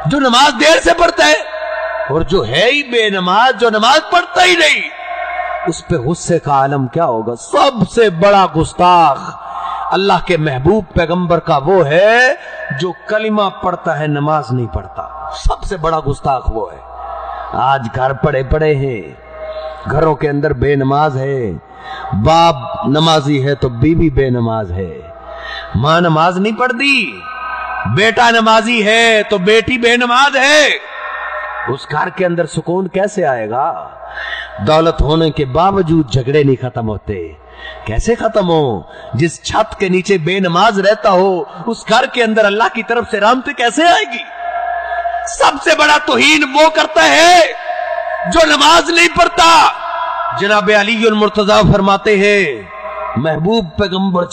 जो नमाज देर से पढ़ता है, और जो है ही बेनमाज, जो नमाज पढ़ता ही नहीं, उस पे गुस्से का आलम क्या होगा। सबसे बड़ा गुस्ताख अल्लाह के महबूब पैगंबर का वो है जो कलिमा पढ़ता है, नमाज नहीं पढ़ता। सबसे बड़ा गुस्ताख वो है। आज घर पड़े पड़े हैं, घरों के अंदर बेनमाज है, बाप नमाजी है तो बीवी बेनमाज है, मां नमाज नहीं पढ़ती, बेटा नमाजी है तो बेटी बेनमाज है। उस घर के अंदर सुकून कैसे आएगा। दौलत होने के बावजूद झगड़े नहीं खत्म होते। कैसे खत्म हो। जिस छत के नीचे बेनमाज रहता हो, उस घर के अंदर अल्लाह की तरफ से रहमत कैसे आएगी। सबसे बड़ा तौहीन वो करता है जो नमाज नहीं पढ़ता। जनाब अली मुर्तजा फरमाते हैं, महबूब पैगंबर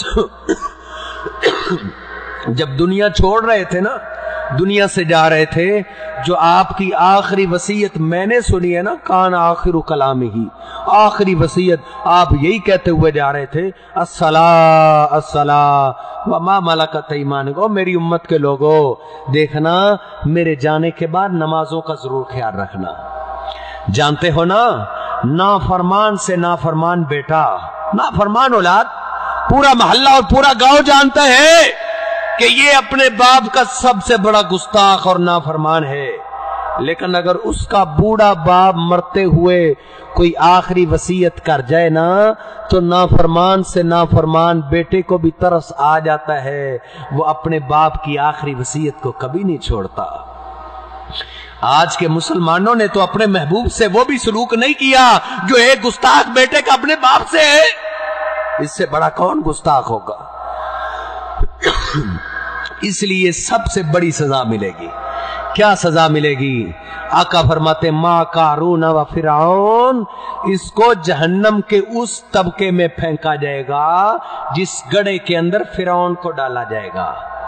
जब दुनिया छोड़ रहे थे ना, दुनिया से जा रहे थे, जो आपकी आखिरी वसीयत मैंने सुनी है ना, कान आखिरु कलाम ही, आखिरी वसीयत आप यही कहते हुए जा रहे थे, अस्सला अस्सला व मा मलकत ईमानुकुम। मेरी उम्मत के लोगों, देखना मेरे जाने के बाद नमाजों का जरूर ख्याल रखना। जानते हो ना, नाफरमान से नाफरमान बेटा, नाफरमान औलाद, पूरा मोहल्ला और पूरा गांव जानता है कि ये अपने बाप का सबसे बड़ा गुस्ताख और नाफरमान है। लेकिन अगर उसका बूढ़ा बाप मरते हुए कोई आखिरी वसीयत कर जाए ना, तो नाफरमान से नाफरमान बेटे को भी तरस आ जाता है। वो अपने बाप की आखिरी वसीयत को कभी नहीं छोड़ता। आज के मुसलमानों ने तो अपने महबूब से वो भी सलूक नहीं किया जो एक गुस्ताख बेटे का अपने बाप से है। इससे बड़ा कौन गुस्ताख होगा। इसलिए सबसे बड़ी सजा मिलेगी। क्या सजा मिलेगी। आका फरमाते, मां कारून व फिरौन, इसको जहन्नम के उस तबके में फेंका जाएगा जिस गड्ढे के अंदर फिरौन को डाला जाएगा।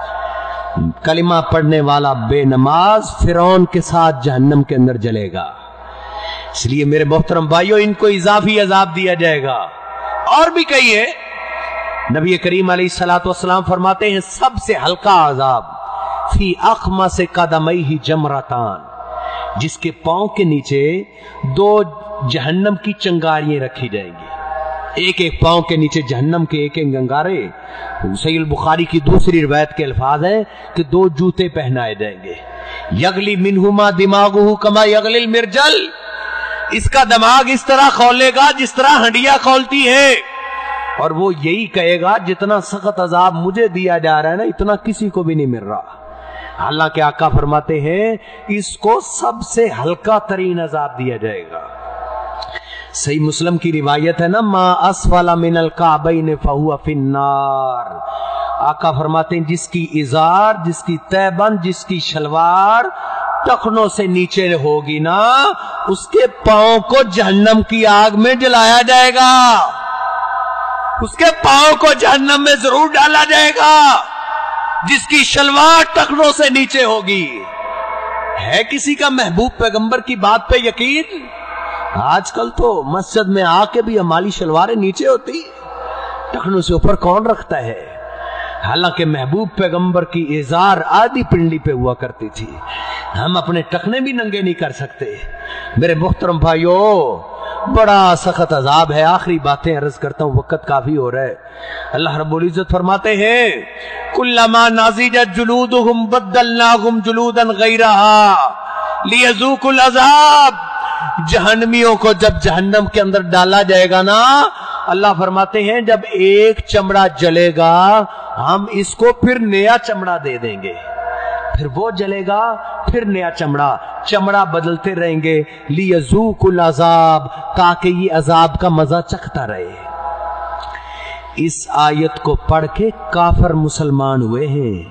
कलिमा पढ़ने वाला बेनमाज फिरौन के साथ जहन्नम के अंदर जलेगा। इसलिए मेरे मोहतरम भाइयों, इनको इजाफी अजाब दिया जाएगा। और भी कई है। नबी करीम अलैहिस्सलातु वस्सलाम फरमाते हैं, सबसे हल्का अजाब फी अखमा से कदमई ही जमरातान, जिसके पांव के नीचे दो जहन्नम की चंगारियां रखी जाएंगी। एक एक पांव के नीचे जहन्नम के एक एक अंगारे। सहीह बुखारी की दूसरी रिवायत के अल्फाज हैं कि दो जूते पहनाए जाएंगे। यगली मिनहुमा दिमागुहु कमा यगलिल मिर्जल, इसका दिमाग इस तरह खौलेगा जिस तरह हंडिया खौलती है, और वो यही कहेगा जितना सख्त अजाब मुझे दिया जा रहा है ना, इतना किसी को भी नहीं मिल रहा। हालांकि आका फरमाते हैं, इसको सबसे हल्का तरीन अजाब दिया जाएगा। सही मुस्लिम की रिवायत है ना, मा अस्फला मिनल काबैन फहुवा फिन्नार। आका फरमाते हैं, जिसकी इजार, जिसकी तैबंद, जिसकी शलवार टखनों से नीचे होगी ना, उसके पांव को जहन्नम की आग में जलाया जाएगा। उसके पांव को जहन्नम में जरूर डाला जाएगा। जिसकी शलवार टखनों से नीचे होगी। है किसी का महबूब पैगंबर की बात पे यकीन। आजकल तो मस्जिद में आके भी हमारी शलवारें नीचे होती, टखनों से ऊपर कौन रखता है। हालांकि महबूब पैगंबर की इजार आधी पिंडी पे हुआ करती थी। हम अपने टखने भी नंगे नहीं कर सकते। मेरे मुहतरम भाइयों, बड़ा सख्त अजाब है। आखिरी बातें अर्ज करता हूं, वक्त काफी हो रहा है। अल्लाह रब्बुल इज्जत फरमाते हैं, कुल्लमा नाज़िजत जुलूदुहुम बद्दलनाहुम जुलूदन गैरहा लियज़ूकुल अज़ाब। जहन्नमियों को जब जहन्नम के अंदर डाला जाएगा ना, अल्लाह फरमाते हैं, जब एक चमड़ा जलेगा हम इसको फिर नया चमड़ा दे देंगे। फिर वो जलेगा, फिर नया चमड़ा, चमड़ा बदलते रहेंगे। लियज़ूकुल अज़ाब, ताकि ये अजाब का मजा चखता रहे। इस आयत को पढ़ के काफिर मुसलमान हुए हैं।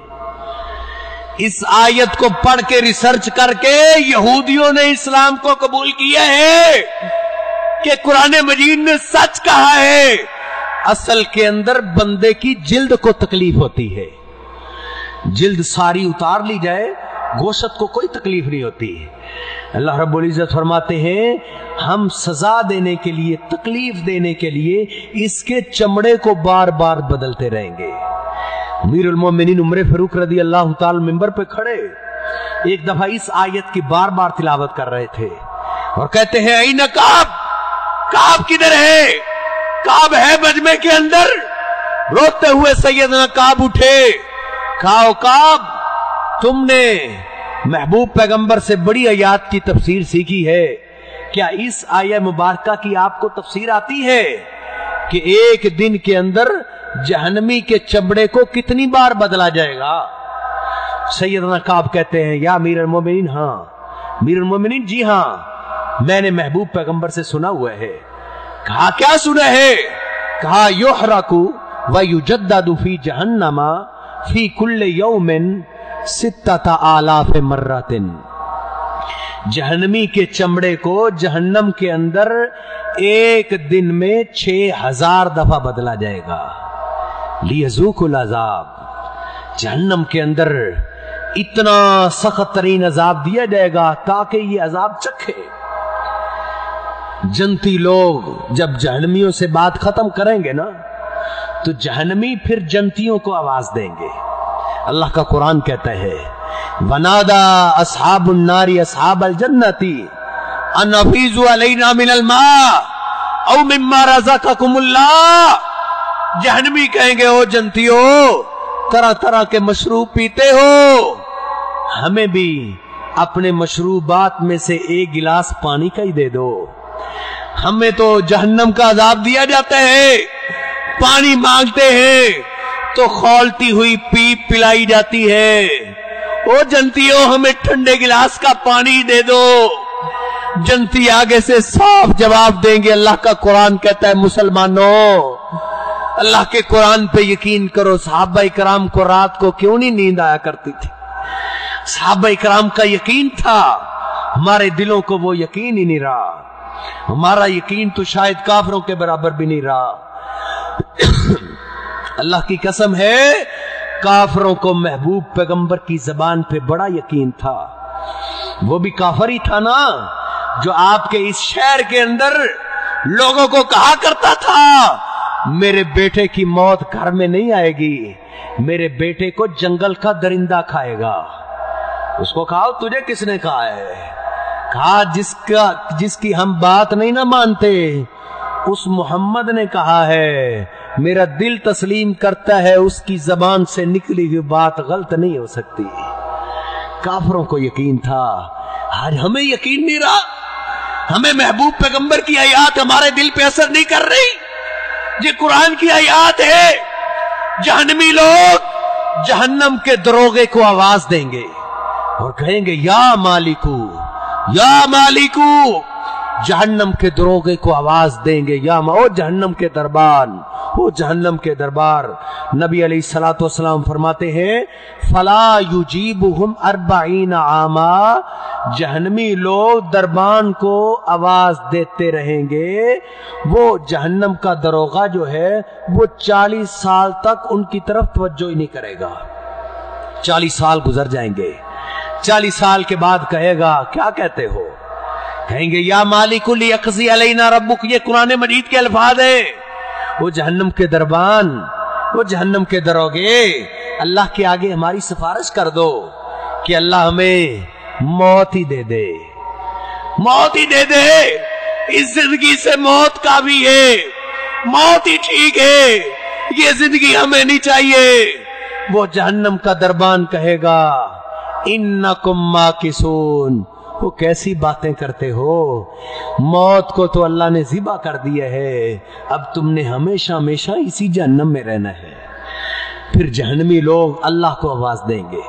इस आयत को पढ़ के रिसर्च करके यहूदियों ने इस्लाम को कबूल किया है कि कुरान मजीद ने सच कहा है। असल के अंदर बंदे की जिल्द को तकलीफ होती है। जिल्द सारी उतार ली जाए, गोशत को कोई तकलीफ नहीं होती। अल्लाह रब्बुल इज्जत फरमाते हैं, हम सजा देने के लिए, तकलीफ देने के लिए इसके चमड़े को बार बार बदलते रहेंगे। अमीरुल मोमिनीन उमर फारूक रज़ी अल्लाह ताला मिंबर पे खड़े, एक दफा इस आयत की बार बार तिलावत कर रहे थे और कहते हैं ऐना काब, काब किधर है? काब है मजमे के अंदर। रोते हुए सैयदना काब उठे, कहा काब, तुमने महबूब पैगंबर से बड़ी आयत की तफसीर सीखी है, क्या इस आयत मुबारका की आपको तफसीर आती है कि एक दिन के अंदर जहन्नमी के चमड़े को कितनी बार बदला जाएगा? सैयदना काब कहते हैं या अमीरुल मोमिनीन, हाँ अमीरुल मोमिनीन, जी हाँ, मैंने महबूब पैगंबर से सुना हुआ है। कहा क्या सुना है? कहा युहरकु व युजद्ददु फी जहन्नमा फी कुल्ले यौमिन सित्तता आलाफ मर्रतिन। जहन्नमी के चमड़े को जहन्नम के अंदर एक दिन में 6000 दफा बदला जाएगा। लियज़ूकुल अज़ाब, जहन्नम के अंदर इतना सख्त तरीन अजाब दिया जाएगा ताकि ये अजाब चखे। जन्नती लोग जब जहन्नमियों से बात खत्म करेंगे ना, तो जहन्नमी फिर जन्नतियों को आवाज देंगे। अल्लाह का कुरान कहता है वनादा अस्हाबुन नारी अस्हाबल जन्नती अन अफीजु अलैना मिनल मा औ मिम्मा रज़क़कुमुल्लाह। जहन्नमी कहेंगे ओ जन्नतियों, तरह तरह के मशरूब पीते हो, हमें भी अपने मशरूबात में से एक गिलास पानी का ही दे दो। हमें तो जहन्नम का अजाब दिया जाता है, पानी मांगते हैं तो खौलती हुई पीप पिलाई जाती है। ओ जन्नतियों, हमें ठंडे गिलास का पानी दे दो। जन्नती आगे से साफ जवाब देंगे। अल्लाह का कुरान कहता है मुसलमानों, अल्लाह के कुरान पे यकीन करो। सहाबा इकराम को रात को क्यों नहीं नींद आया करती थी? सहाबा इकराम का यकीन था, हमारे दिलों को वो यकीन ही नहीं रहा। हमारा यकीन तो शायद काफिरों के बराबर भी नहीं रहा। अल्लाह की कसम है, काफिरों को महबूब पैगंबर की जबान पे बड़ा यकीन था। वो भी काफिर ही था ना, जो आपके इस शहर के अंदर लोगों को कहा करता था मेरे बेटे की मौत घर में नहीं आएगी, मेरे बेटे को जंगल का दरिंदा खाएगा। उसको कहा तुझे किसने कहा है? कहा जिसकी हम बात नहीं ना मानते, उस मोहम्मद ने कहा है। मेरा दिल तस्लीम करता है उसकी जबान से निकली हुई बात गलत नहीं हो सकती। काफिरों को यकीन था, आज हमें यकीन नहीं रहा। हमें महबूब पैगंबर की आयत हमारे दिल पे असर नहीं कर रही। ये कुरान की आयत है। जहन्नमी लोग जहन्नम के दरोगे को आवाज देंगे और कहेंगे या मालिकू, या मालिकू। जहन्नम के दरोगे को आवाज देंगे या ओ जहन्नम के दरबार, ओ जहन्नम के दरबार। नबी अलैहिस्सलातु वस्सलाम फरमाते हैं फला युजीबुहुम 40 आमा। जहन्नमी लोग दरबान को आवाज देते रहेंगे। वो जहन्नम का दरोगा जो है वो 40 साल तक उनकी तरफ तवज्जो ही नहीं करेगा। 40 साल गुजर जाएंगे। 40 साल के बाद कहेगा क्या कहते हो? कहेंगे या मालिकुल यक़ज़ी अलैना रब्बुक। ये कुरान मजीद के अल्फाज है। वो जहन्नम के दरबान, वो जहन्नम के दरोगे अल्लाह के आगे हमारी सिफारिश कर दो कि अल्लाह हमें मौत ही दे दे, मौत ही दे दे। इस जिंदगी से मौत का भी है, मौत ही ठीक है, ये जिंदगी हमें नहीं चाहिए। वो जहन्नम का दरबान कहेगा इन्नकुम माकिसून। वो कैसी बातें करते हो? मौत को तो अल्लाह ने ज़िबा कर दिया है, अब तुमने हमेशा हमेशा इसी जहन्नम में रहना है। फिर जहन्नमी लोग अल्लाह को आवाज देंगे